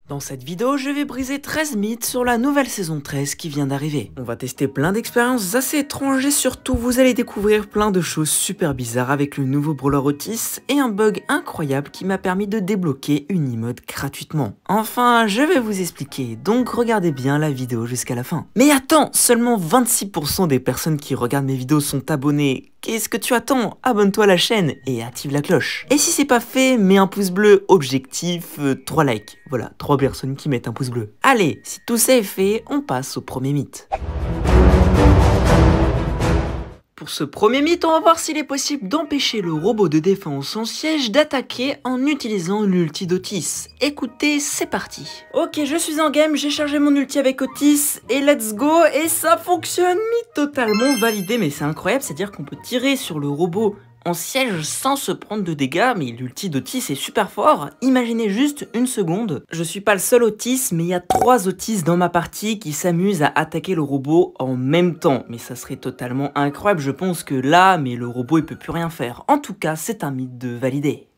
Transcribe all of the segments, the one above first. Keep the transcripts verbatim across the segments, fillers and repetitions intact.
Dans cette vidéo, je vais briser treize mythes sur la nouvelle saison treize qui vient d'arriver. On va tester plein d'expériences assez étranges et surtout vous allez découvrir plein de choses super bizarres avec le nouveau brawler Otis et un bug incroyable qui m'a permis de débloquer une emote gratuitement. Enfin, je vais vous expliquer, donc regardez bien la vidéo jusqu'à la fin. Mais attends, seulement vingt-six pour cent des personnes qui regardent mes vidéos sont abonnées. Qu'est-ce que tu attends? Abonne-toi à la chaîne et active la cloche. Et si c'est pas fait, mets un pouce bleu, objectif, euh, trois likes. Voilà, trois personnes qui mettent un pouce bleu. Allez, si tout ça est fait, on passe au premier mythe. Pour ce premier mythe, on va voir s'il est possible d'empêcher le robot de défense en siège d'attaquer en utilisant l'ulti d'Otis. Écoutez, c'est parti. Ok, je suis en game, j'ai chargé mon ulti avec Otis et let's go, et ça fonctionne, mythe totalement validé, mais c'est incroyable, c'est-à-dire qu'on peut tirer sur le robot en siège sans se prendre de dégâts, mais l'ulti d'Otis est super fort. Imaginez juste une seconde, je suis pas le seul Otis, mais il y a trois Otis dans ma partie qui s'amusent à attaquer le robot en même temps. Mais ça serait totalement incroyable, je pense que là, mais le robot il peut plus rien faire. En tout cas, c'est un mythe de valider.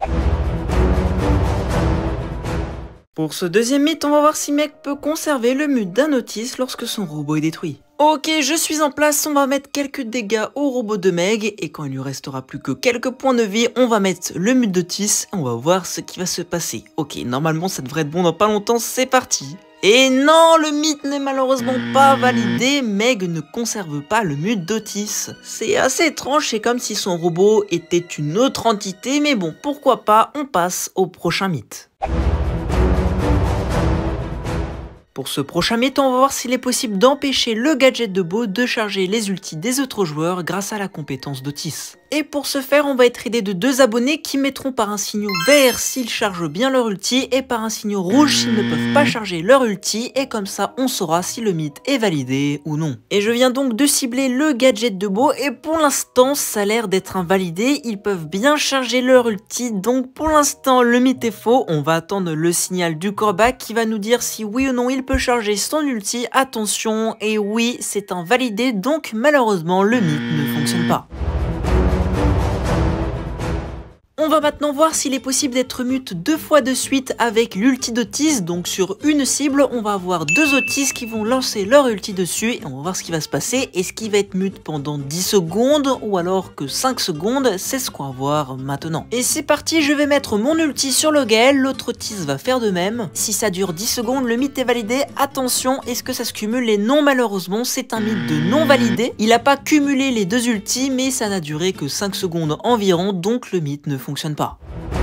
Pour ce deuxième mythe, on va voir si mec peut conserver le mute d'un Otis lorsque son robot est détruit. Ok, je suis en place, on va mettre quelques dégâts au robot de Meg, et quand il lui restera plus que quelques points de vie, on va mettre le mute d'Otis, et on va voir ce qui va se passer. Ok, normalement ça devrait être bon dans pas longtemps, c'est parti. Et non, le mythe n'est malheureusement pas validé, Meg ne conserve pas le mute d'Otis. C'est assez étrange, c'est comme si son robot était une autre entité, mais bon, pourquoi pas, on passe au prochain mythe. Pour ce prochain mythe, on va voir s'il est possible d'empêcher le gadget de Beau de charger les ultis des autres joueurs grâce à la compétence d'Otis. Et pour ce faire, on va être aidé de deux abonnés qui mettront par un signe vert s'ils chargent bien leur ulti et par un signe rouge s'ils ne peuvent pas charger leur ulti, et comme ça on saura si le mythe est validé ou non. Et je viens donc de cibler le gadget de Beau et pour l'instant ça a l'air d'être invalidé, ils peuvent bien charger leur ulti, donc pour l'instant le mythe est faux. On va attendre le signal du corbac qui va nous dire si oui ou non il peut charger son ulti. Attention, et oui c'est invalidé, donc malheureusement le mythe ne fonctionne pas. On va maintenant voir s'il est possible d'être mute deux fois de suite avec l'ulti d'Otis. Donc sur une cible, on va avoir deux Otis qui vont lancer leur ulti dessus et on va voir ce qui va se passer. Est-ce qu'il va être mute pendant dix secondes ou alors que cinq secondes? C'est ce qu'on va voir maintenant. Et c'est parti, je vais mettre mon ulti sur le Gaël, l'autre Otis va faire de même. Si ça dure dix secondes, le mythe est validé. Attention, est-ce que ça se cumule? Et non, malheureusement, c'est un mythe de non validé. Il n'a pas cumulé les deux ultis, mais ça n'a duré que cinq secondes environ, donc le mythe ne fonctionne fonctionne pas.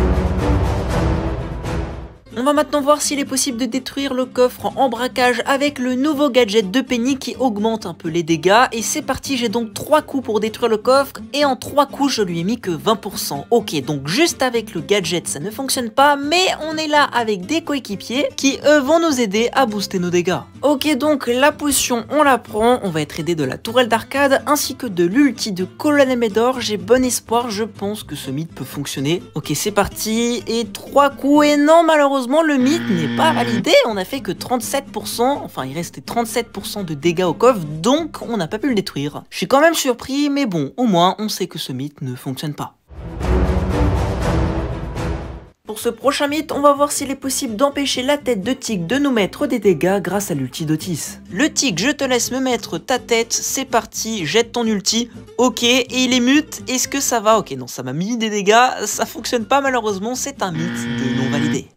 On va maintenant voir s'il est possible de détruire le coffre en braquage avec le nouveau gadget de Penny qui augmente un peu les dégâts. Et c'est parti, j'ai donc trois coups pour détruire le coffre et en trois coups je lui ai mis que vingt pour cent. Ok, donc juste avec le gadget ça ne fonctionne pas, mais on est là avec des coéquipiers qui eux vont nous aider à booster nos dégâts. Ok, donc la potion on la prend, on va être aidé de la tourelle d'arcade ainsi que de l'ulti de Colonel Médor. J'ai bon espoir, je pense que ce mythe peut fonctionner. Ok, c'est parti, et trois coups, et non, malheureusement le mythe n'est pas validé, on a fait que trente-sept pour cent, enfin il restait trente-sept pour cent de dégâts au coffre, donc on n'a pas pu le détruire. Je suis quand même surpris, mais bon, au moins on sait que ce mythe ne fonctionne pas. Pour ce prochain mythe, on va voir s'il est possible d'empêcher la tête de Tig de nous mettre des dégâts grâce à l'ulti d'Otis. Le Tig, je te laisse me mettre ta tête, c'est parti, jette ton ulti. Ok, et il est mute, est-ce que ça va? Ok, non, ça m'a mis des dégâts, ça fonctionne pas malheureusement, c'est un mythe de non validé.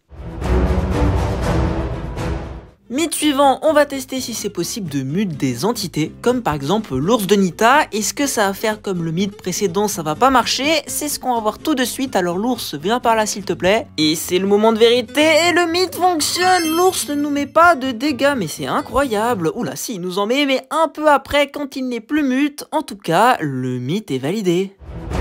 Mythe suivant, on va tester si c'est possible de mute des entités, comme par exemple l'ours de Nita. Est-ce que ça va faire comme le mythe précédent, ça va pas marcher? C'est ce qu'on va voir tout de suite, alors l'ours, viens par là s'il te plaît. Et c'est le moment de vérité, et le mythe fonctionne. L'ours ne nous met pas de dégâts, mais c'est incroyable. Oula, si, il nous en met, mais un peu après, quand il n'est plus mute. En tout cas, le mythe est validé.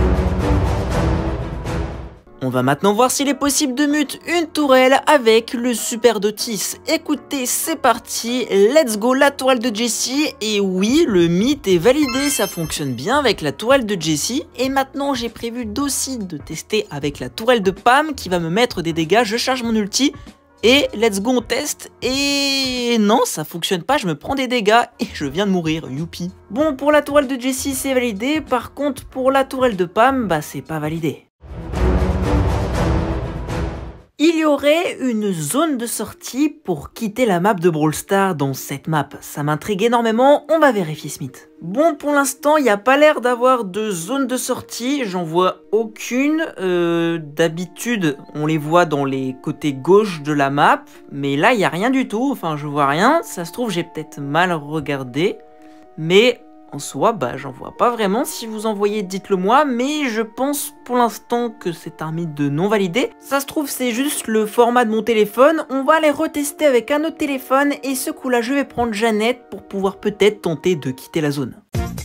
On va maintenant voir s'il est possible de mute une tourelle avec le super d'Otis. Écoutez, c'est parti, let's go, la tourelle de Jessie. Et oui, le mythe est validé, ça fonctionne bien avec la tourelle de Jessie. Et maintenant, j'ai prévu d'aussi de tester avec la tourelle de Pam qui va me mettre des dégâts. Je charge mon ulti et let's go, on teste. Et non, ça fonctionne pas, je me prends des dégâts et je viens de mourir, youpi. Bon, pour la tourelle de Jessie, c'est validé. Par contre, pour la tourelle de Pam, bah c'est pas validé. Il y aurait une zone de sortie pour quitter la map de Brawl Stars dans cette map. Ça m'intrigue énormément, on va vérifier Smith. Bon, pour l'instant, il n'y a pas l'air d'avoir de zone de sortie, j'en vois aucune. Euh, D'habitude, on les voit dans les côtés gauche de la map, mais là, il n'y a rien du tout, enfin, je vois rien. Ça se trouve, j'ai peut-être mal regardé, mais... en soi, bah j'en vois pas vraiment, si vous en voyez dites-le moi, mais je pense pour l'instant que c'est un mythe de non validé. Ça se trouve c'est juste le format de mon téléphone, on va aller retester avec un autre téléphone et ce coup là je vais prendre Jeannette pour pouvoir peut-être tenter de quitter la zone.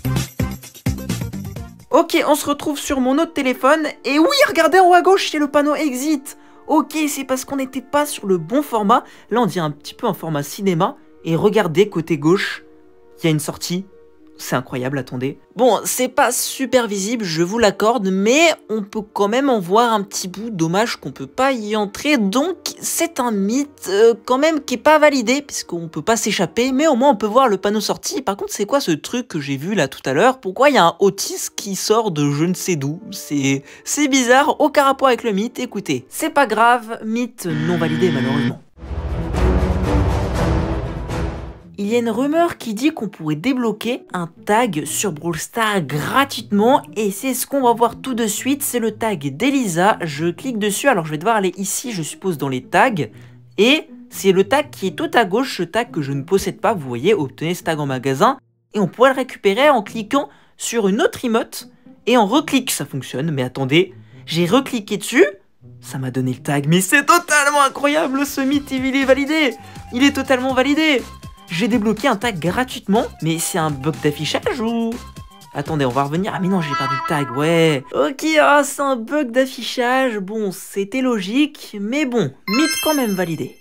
Ok, on se retrouve sur mon autre téléphone et oui, regardez en haut à gauche, il y a le panneau Exit. Ok, c'est parce qu'on n'était pas sur le bon format, là on dirait un petit peu un format cinéma et regardez côté gauche, il y a une sortie. C'est incroyable, attendez. Bon, c'est pas super visible, je vous l'accorde, mais on peut quand même en voir un petit bout. Dommage qu'on peut pas y entrer, donc c'est un mythe euh, quand même qui est pas validé, puisqu'on peut pas s'échapper, mais au moins on peut voir le panneau sortie. Par contre, c'est quoi ce truc que j'ai vu là tout à l'heure? Pourquoi il y a un Otis qui sort de je ne sais d'où? C'est c'est bizarre, aucun rapport avec le mythe, écoutez. C'est pas grave, mythe non validé malheureusement. Il y a une rumeur qui dit qu'on pourrait débloquer un tag sur Brawl Stars gratuitement et c'est ce qu'on va voir tout de suite, c'est le tag d'Elisa. Je clique dessus, alors je vais devoir aller ici, je suppose dans les tags, et c'est le tag qui est tout à gauche, ce tag que je ne possède pas, vous voyez, obtenez ce tag en magasin, et on pourrait le récupérer en cliquant sur une autre emote, et en reclic ça fonctionne, mais attendez, j'ai recliqué dessus, ça m'a donné le tag, mais c'est totalement incroyable, ce mythe il est validé, il est totalement validé. J'ai débloqué un tag gratuitement, mais c'est un bug d'affichage ou... Attendez, on va revenir. Ah mais non, j'ai perdu le tag, ouais. Ok, ah, c'est un bug d'affichage. Bon, c'était logique, mais bon, mythe quand même validé.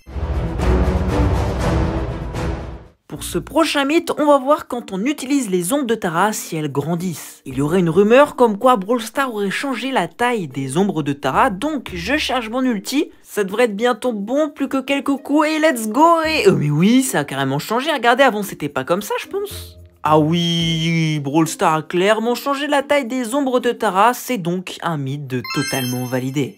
Pour ce prochain mythe, on va voir quand on utilise les ombres de Tara si elles grandissent. Il y aurait une rumeur comme quoi Brawl Stars aurait changé la taille des ombres de Tara, donc je charge mon ulti. Ça devrait être bientôt bon, plus que quelques coups et let's go. Et... oh mais oui, ça a carrément changé, regardez, avant c'était pas comme ça je pense. Ah oui, Brawl Stars a clairement changé la taille des ombres de Tara, c'est donc un mythe de totalement validé.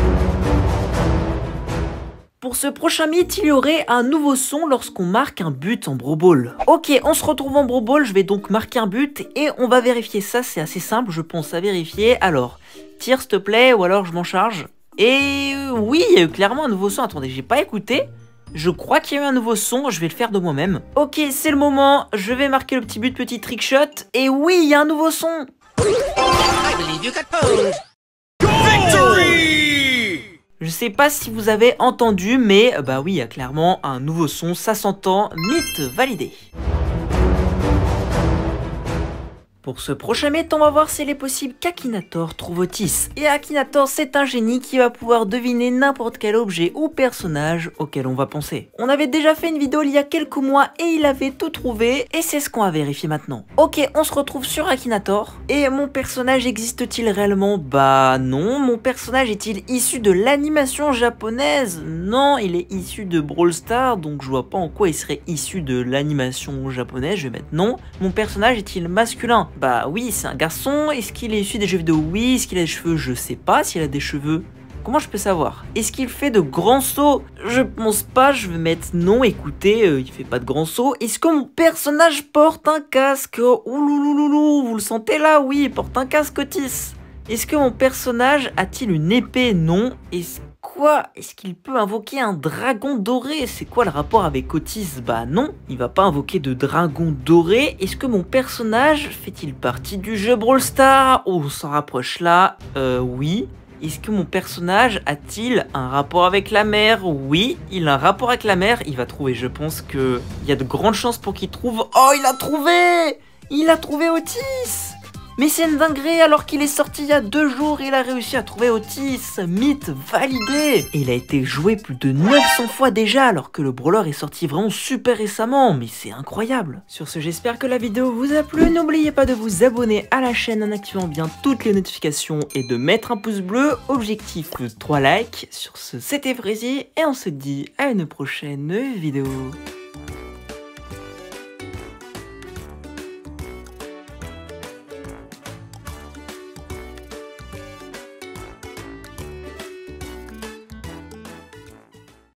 Pour ce prochain mythe, il y aurait un nouveau son lorsqu'on marque un but en Brawl Ball. Ok, on se retrouve en Brawl Ball, je vais donc marquer un but et on va vérifier ça, c'est assez simple, je pense à vérifier. Alors, tire s'il te plaît, ou alors je m'en charge. Et euh, oui, il y a eu clairement un nouveau son, attendez, j'ai pas écouté. Je crois qu'il y a eu un nouveau son, je vais le faire de moi-même. Ok, c'est le moment, je vais marquer le petit but, petit trick shot. Et oui, il y a un nouveau son. Je sais pas si vous avez entendu, mais bah oui, il y a clairement un nouveau son, ça s'entend, mythe validé. Pour ce prochain mythe, on va voir s'il est possible qu'Akinator trouve Otis. Et Akinator, c'est un génie qui va pouvoir deviner n'importe quel objet ou personnage auquel on va penser. On avait déjà fait une vidéo il y a quelques mois et il avait tout trouvé, et c'est ce qu'on va vérifier maintenant. Ok, on se retrouve sur Akinator. Et mon personnage existe-t-il réellement? Bah non, mon personnage est-il issu de l'animation japonaise? Non, il est issu de Brawl Stars, donc je vois pas en quoi il serait issu de l'animation japonaise, je vais mettre non. Mon personnage est-il masculin? Bah oui, c'est un garçon. Est-ce qu'il est issu des jeux vidéo? Oui. Est-ce qu'il a des cheveux? Je sais pas s'il a des cheveux. Comment je peux savoir? Est-ce qu'il fait de grands sauts? Je pense pas, je vais mettre non, écoutez, euh, il fait pas de grands sauts. Est-ce que mon personnage porte un casque? Ouloulouloulou, vous le sentez là? Oui, il porte un casque Otis. Est-ce que mon personnage a-t-il une épée? Non. Est-ce quoi? Est-ce qu'il peut invoquer un dragon doré? C'est quoi le rapport avec Otis? Bah non, il va pas invoquer de dragon doré. Est-ce que mon personnage fait-il partie du jeu Brawl Stars? Oh, on s'en rapproche là. Euh, oui. Est-ce que mon personnage a-t-il un rapport avec la mer? Oui, il a un rapport avec la mer. Il va trouver, je pense que il y a de grandes chances pour qu'il trouve... Oh, il a trouvé! Il a trouvé Otis! Mais c'est une dinguerie, alors qu'il est sorti il y a deux jours, il a réussi à trouver Otis, mythe validé. Et il a été joué plus de neuf cents fois déjà, alors que le brawler est sorti vraiment super récemment, mais c'est incroyable. Sur ce, j'espère que la vidéo vous a plu, n'oubliez pas de vous abonner à la chaîne en activant bien toutes les notifications et de mettre un pouce bleu, objectif trois likes. Sur ce, c'était Freezy, et on se dit à une prochaine vidéo.